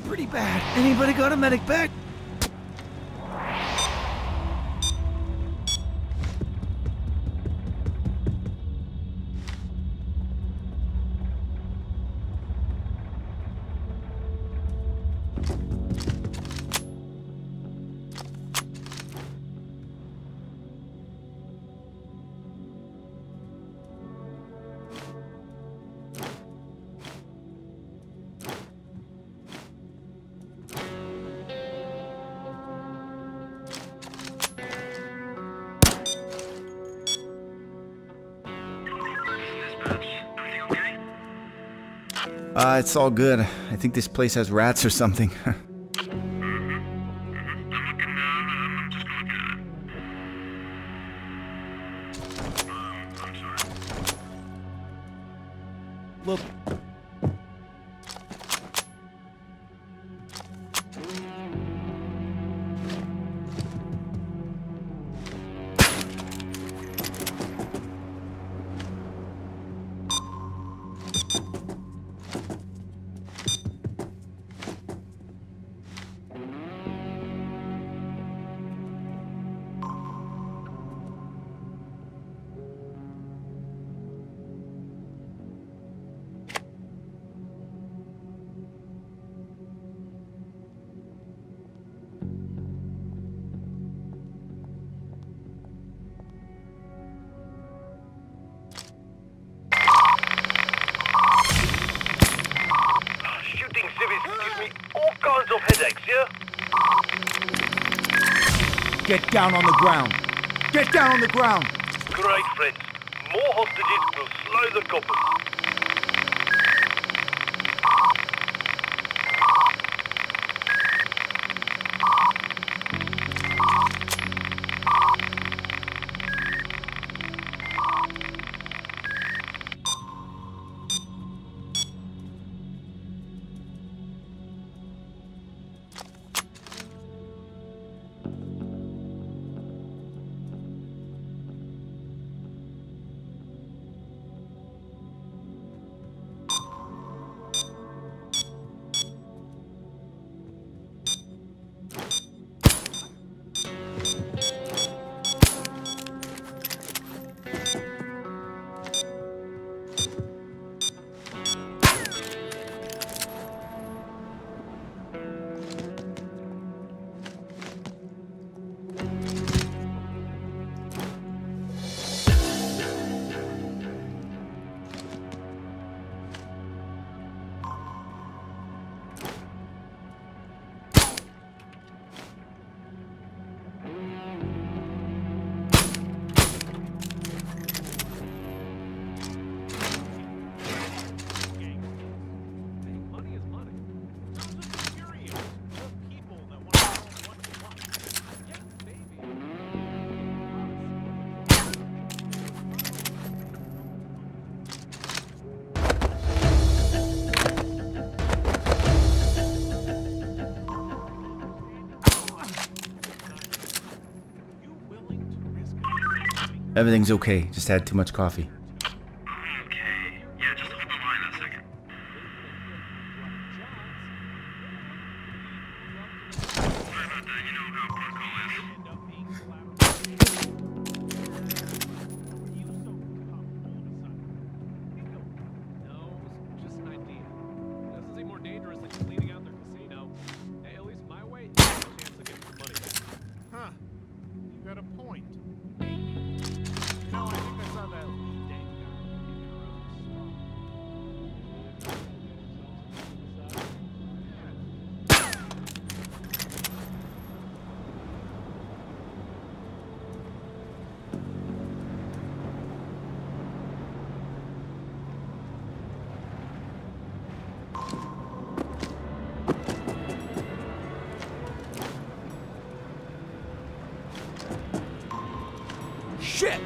pretty bad. Anybody got a medic bag? It's all good. I think this place has rats or something. Look. Get down on the ground! Get down on the ground! Great, friends. More hostages will slow the coppers. Everything's okay. Just had too much coffee. Okay. Yeah, just hold the line a second. Sorry about that. You know how protocol is. No, it's just an idea. Doesn't seem more dangerous than cleaning out their casino. Hey, at least my way, you have a chance to get some money back. Huh. You got a point. No, I think I saw that lead dang Shit!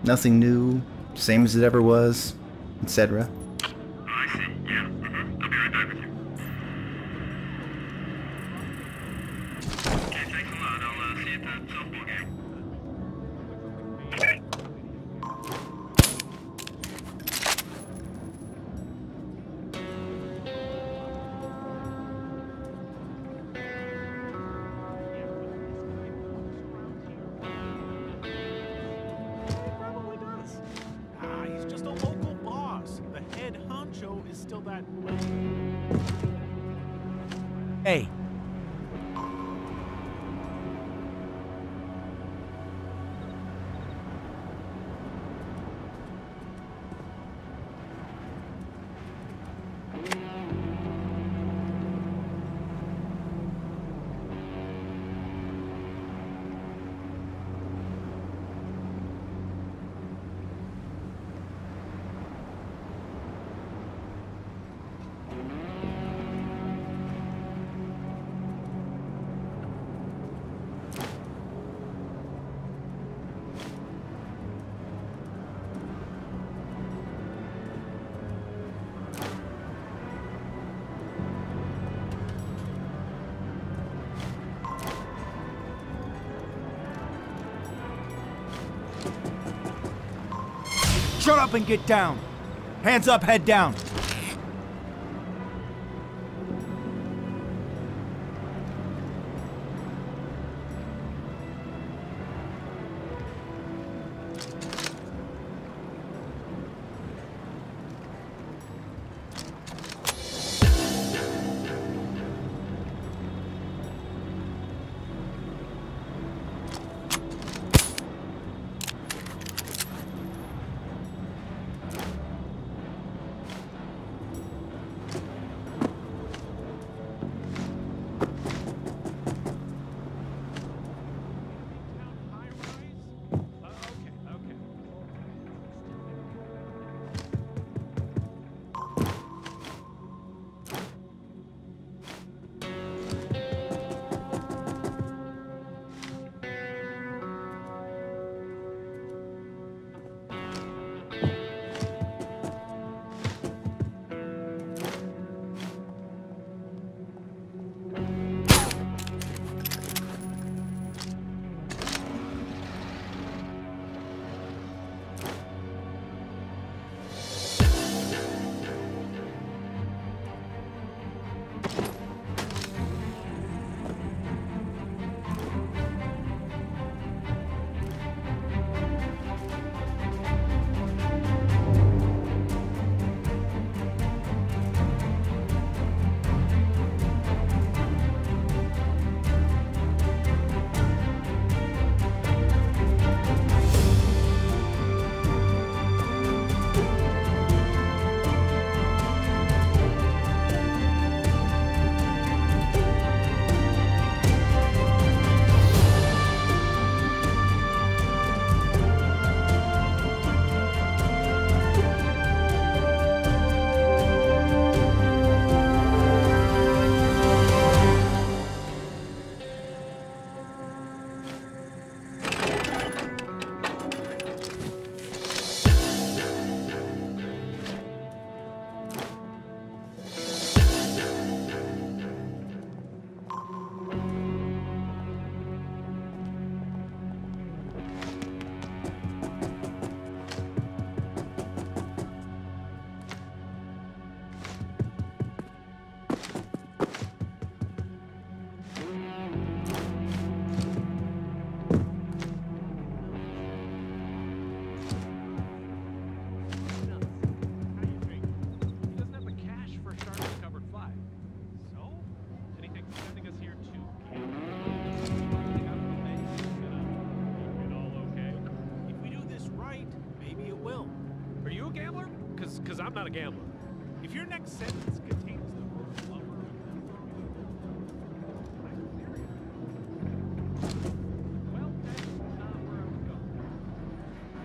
Nothing new, same as it ever was, etc. Oh, I see. Yeah. I'll be right back with you. Okay, thanks a lot. I'll see you at the softball game. He probably does. He's just a local boss. The head honcho is still that way. Hey. Shut up and get down. Hands up, head down. Because I'm not a gambler. If your next sentence contains the word lover, Well, that's not where I was going.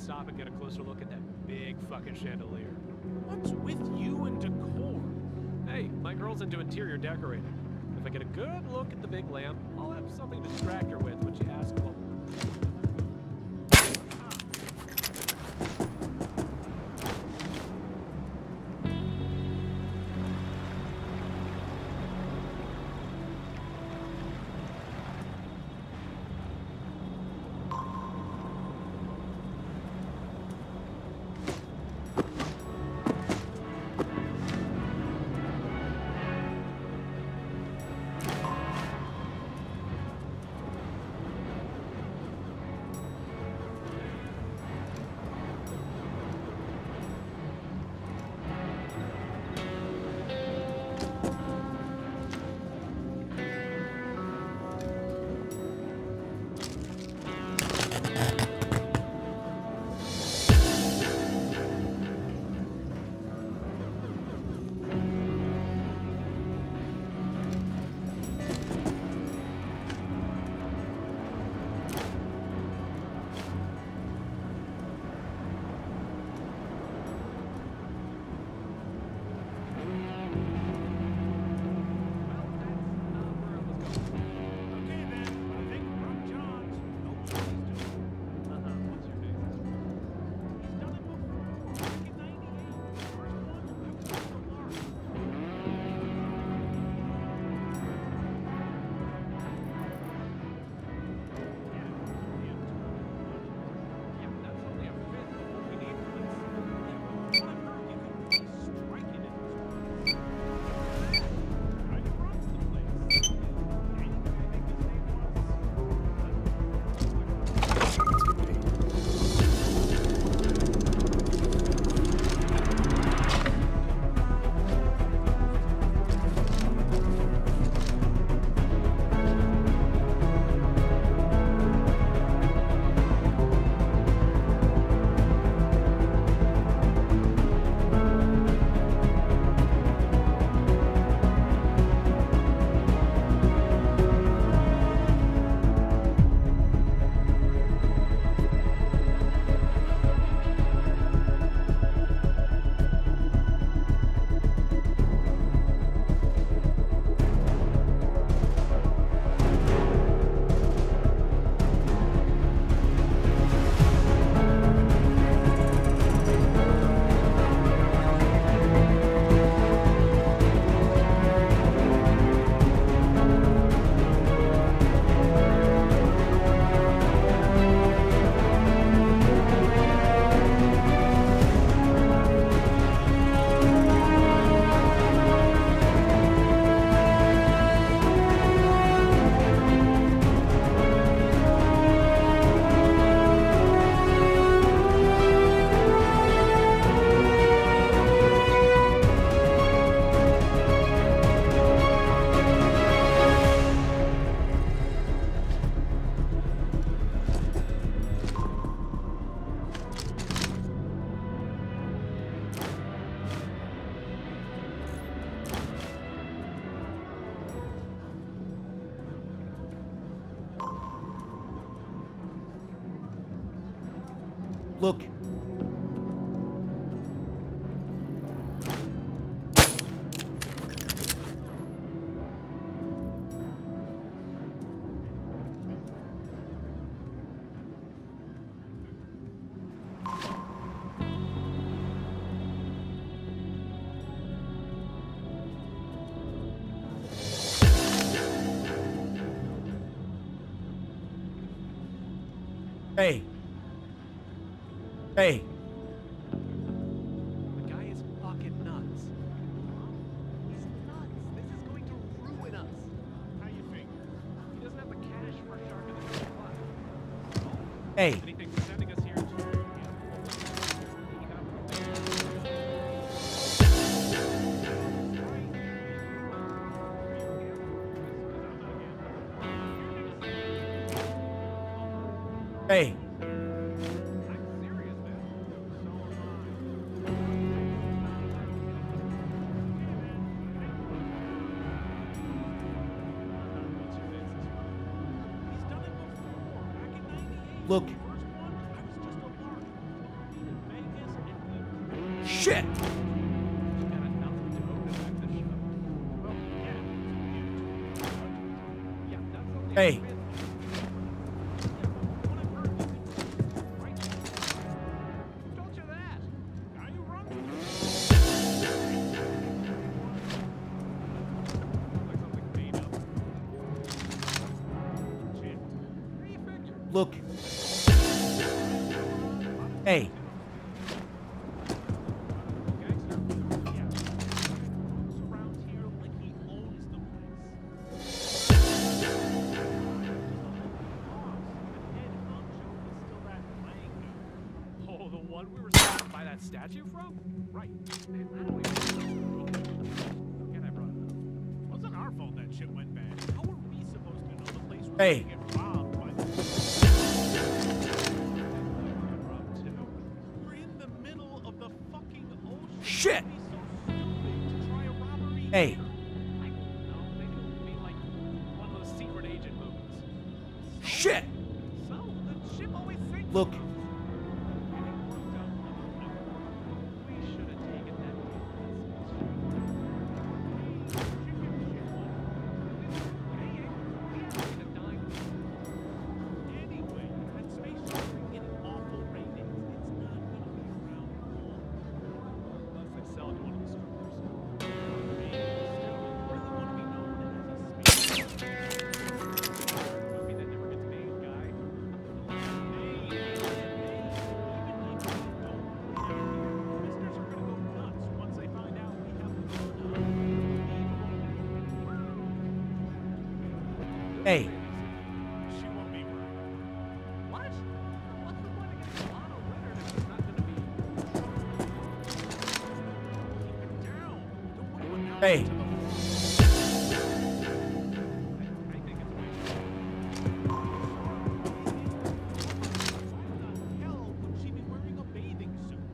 stop and get a closer look at that big fucking chandelier. What's with you and decor? Hey, my girl's into interior decorating. If I get a good look at the big lamp, I'll have something to distract her with when she asks what. Okay then, I think we're on John's. Know what he's doing. What's your name? He's done it before, back in 98. First one, I was just a lark. Yeah, that's only a fifth of what we need for this. What I've heard, you can really strike it in this one. How he runs the place. Any guy I think his name Look. Hey. Hey. The guy is fucking nuts. He's nuts. This is going to ruin us. How you figure? He doesn't have the cash for a shark in the supply. Hey. Anything for sending us here to Hey. I'm serious, man. He's done it before, back in 98. Look. First one, I was just a lark. Shit! Got enough dough to back the show. Well, yeah. Yeah, that's okay. Hey. Told you that. Guy who runs the Like something made up. shit. How do you figure? Look. Hey. Gangster. Yeah. Walks around here like he owns the place. Head honcho is still that lang dude. Oh, the one we were stopped by that statue from? Right. Man, I don't even forget I brought it up. Wasn't our fault that shit went bad. How are we supposed to know the place was Hey. gonna get robbed by the... We're in the middle of the fucking ocean. Shit. It'd be so stupid to try a robbery Hey. here. I don't know. Maybe it would be like one of those secret agent movies. Shit! So, the ship always sinks. Look. We should have taken that Anyway, that space shuttle is getting awful ratings. It's not gonna be around long. unless they sell it to one of the strippers. Maybe still really want to be known as a space Movie that never gets made, guy. Listeners are gonna go nuts once they find out we have Hey. She won't be worried. What? What's the point of getting Lana Leonard if it's not going to be? Keep it down. Don't want to announce Hey. it to the world. I think it's way Why the hell would she be wearing a bathing suit?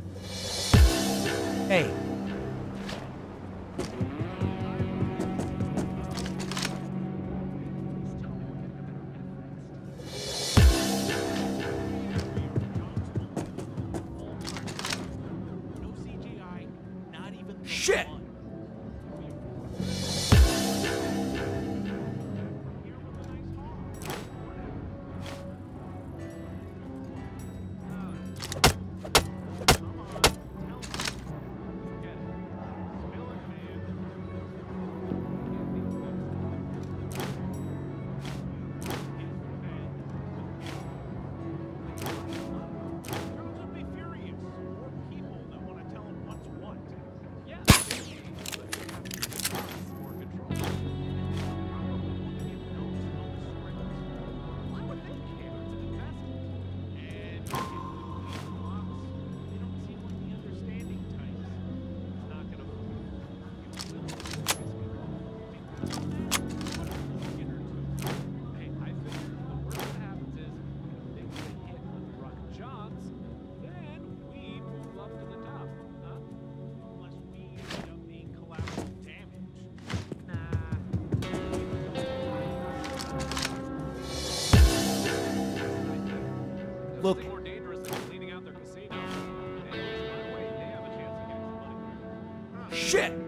Hey. No CGI, not even the Shit. one. Here with a nice haul. Come on, tell me. Get it. Spill it, man. Crowds would be furious, or people that want to tell them what's what. Yeah. More control. Probably want to give notes on the script. Why would they care? It's an investment. And if we lose lots, they don't seem like the understanding types. It's not going to move. Hey, I figure the worst that happens is if they get hit with Rocket Johns, then we move up to the top. Huh? Unless we end up being collateral damage. Look. More dangerous than cleaning out their casino. And at least one way they have a chance of getting some money. Shit!